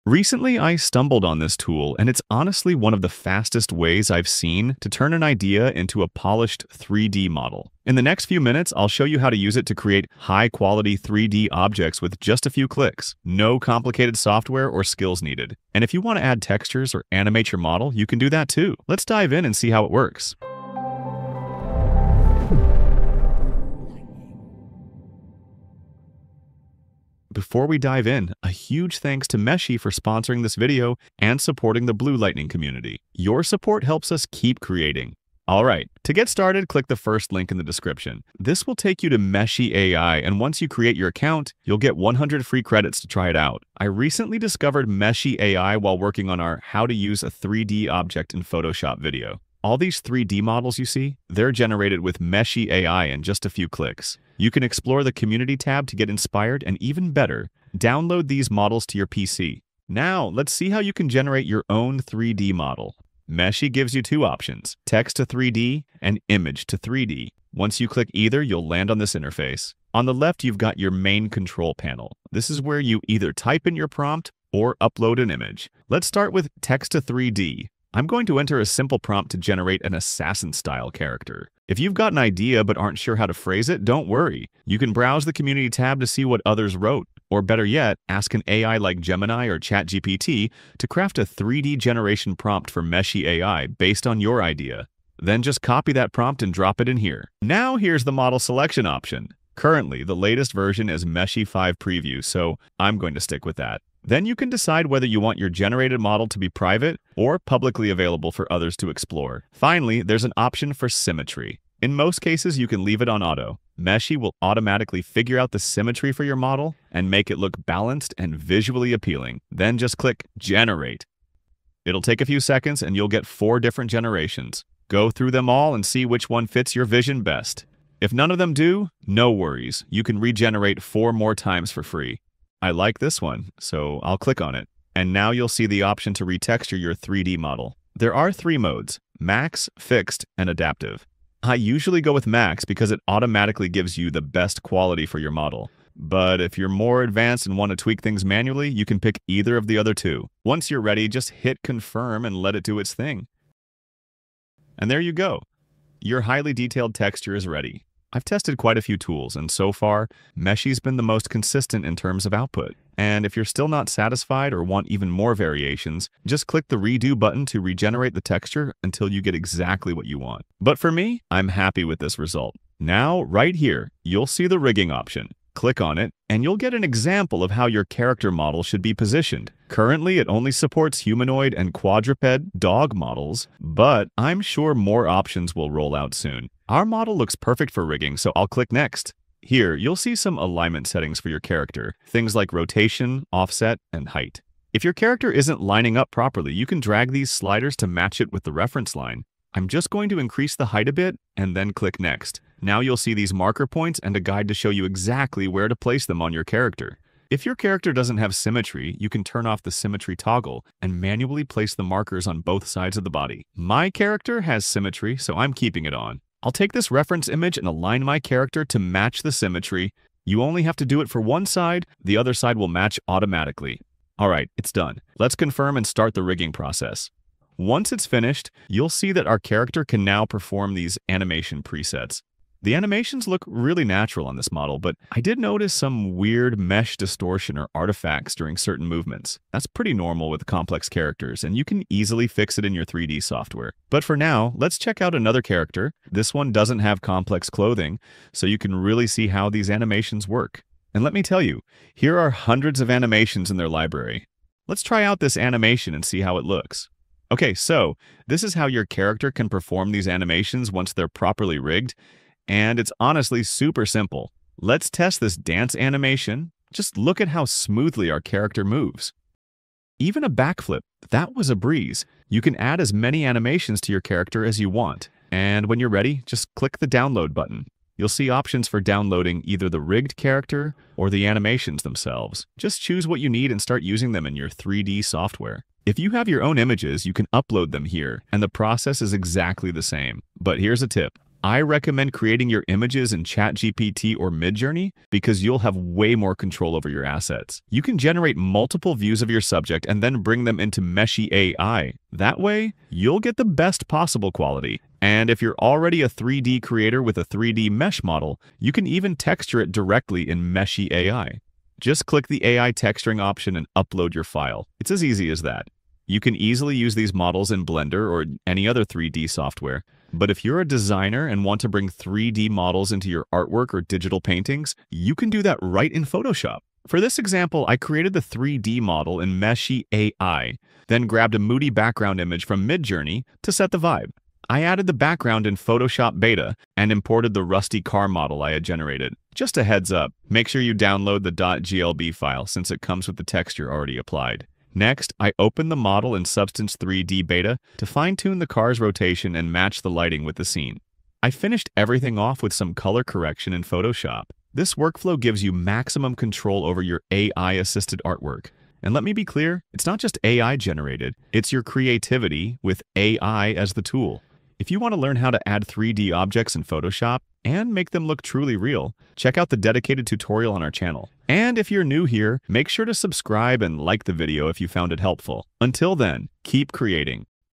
Recently, I stumbled on this tool, and it's honestly one of the fastest ways I've seen to turn an idea into a polished 3D model. In the next few minutes, I'll show you how to use it to create high-quality 3D objects with just a few clicks. No complicated software or skills needed. And if you want to add textures or animate your model, you can do that too. Let's dive in and see how it works. Before we dive in, a huge thanks to Meshy for sponsoring this video and supporting the Blue Lightning community. Your support helps us keep creating. Alright, to get started, click the first link in the description. This will take you to Meshy AI, and once you create your account, you'll get 100 free credits to try it out. I recently discovered Meshy AI while working on our How to Use a 3D Object in Photoshop video. All these 3D models you see, they're generated with Meshy AI in just a few clicks. You can explore the Community tab to get inspired, and even better, download these models to your PC. Now, let's see how you can generate your own 3D model. Meshy gives you two options, text to 3D and image to 3D. Once you click either, you'll land on this interface. On the left, you've got your main control panel. This is where you either type in your prompt or upload an image. Let's start with text to 3D. I'm going to enter a simple prompt to generate an assassin-style character. If you've got an idea but aren't sure how to phrase it, don't worry. You can browse the Community tab to see what others wrote, or better yet, ask an AI like Gemini or ChatGPT to craft a 3D generation prompt for Meshy AI based on your idea. Then just copy that prompt and drop it in here. Now here's the model selection option. Currently, the latest version is Meshy 5 Preview, so I'm going to stick with that. Then you can decide whether you want your generated model to be private or publicly available for others to explore. Finally, there's an option for symmetry. In most cases, you can leave it on auto. Meshy will automatically figure out the symmetry for your model and make it look balanced and visually appealing. Then just click Generate. It'll take a few seconds and you'll get 4 different generations. Go through them all and see which one fits your vision best. If none of them do, no worries. You can regenerate 4 more times for free. I like this one, so I'll click on it. And now you'll see the option to retexture your 3D model. There are 3 modes, Max, Fixed, and Adaptive. I usually go with Max because it automatically gives you the best quality for your model. But if you're more advanced and want to tweak things manually, you can pick either of the other 2. Once you're ready, just hit Confirm and let it do its thing. And there you go. Your highly detailed texture is ready. I've tested quite a few tools, and so far, Meshy's been the most consistent in terms of output. And if you're still not satisfied or want even more variations, just click the Redo button to regenerate the texture until you get exactly what you want. But for me, I'm happy with this result. Now, right here, you'll see the rigging option. Click on it, and you'll get an example of how your character model should be positioned. Currently, it only supports humanoid and quadruped dog models, but I'm sure more options will roll out soon. Our model looks perfect for rigging, so I'll click Next. Here, you'll see some alignment settings for your character, things like rotation, offset, and height. If your character isn't lining up properly, you can drag these sliders to match it with the reference line. I'm just going to increase the height a bit and then click Next. Now you'll see these marker points and a guide to show you exactly where to place them on your character. If your character doesn't have symmetry, you can turn off the symmetry toggle and manually place the markers on both sides of the body. My character has symmetry, so I'm keeping it on. I'll take this reference image and align my character to match the symmetry. You only have to do it for one side, the other side will match automatically. Alright, it's done. Let's confirm and start the rigging process. Once it's finished, you'll see that our character can now perform these animation presets. The animations look really natural on this model, but I did notice some weird mesh distortion or artifacts during certain movements. That's pretty normal with complex characters, and you can easily fix it in your 3D software. But for now, let's check out another character. This one doesn't have complex clothing, so you can really see how these animations work. And let me tell you, here are hundreds of animations in their library. Let's try out this animation and see how it looks. Okay, so this is how your character can perform these animations once they're properly rigged. And it's honestly super simple. Let's test this dance animation. Just look at how smoothly our character moves. Even a backflip, that was a breeze. You can add as many animations to your character as you want. And when you're ready, just click the download button. You'll see options for downloading either the rigged character or the animations themselves. Just choose what you need and start using them in your 3D software. If you have your own images, you can upload them here, and the process is exactly the same. But here's a tip. I recommend creating your images in ChatGPT or Midjourney because you'll have way more control over your assets. You can generate multiple views of your subject and then bring them into Meshy AI. That way, you'll get the best possible quality. And if you're already a 3D creator with a 3D mesh model, you can even texture it directly in Meshy AI. Just click the AI texturing option and upload your file. It's as easy as that. You can easily use these models in Blender or any other 3D software. But if you're a designer and want to bring 3D models into your artwork or digital paintings, you can do that right in Photoshop. For this example, I created the 3D model in Meshy AI, then grabbed a moody background image from Midjourney to set the vibe. I added the background in Photoshop Beta and imported the rusty car model I had generated. Just a heads up, make sure you download the .glb file since it comes with the texture already applied. Next, I opened the model in Substance 3D Beta to fine-tune the car's rotation and match the lighting with the scene. I finished everything off with some color correction in Photoshop. This workflow gives you maximum control over your AI-assisted artwork. And let me be clear, it's not just AI-generated, it's your creativity with AI as the tool. If you want to learn how to add 3D objects in Photoshop and make them look truly real, check out the dedicated tutorial on our channel. And if you're new here, make sure to subscribe and like the video if you found it helpful. Until then, keep creating.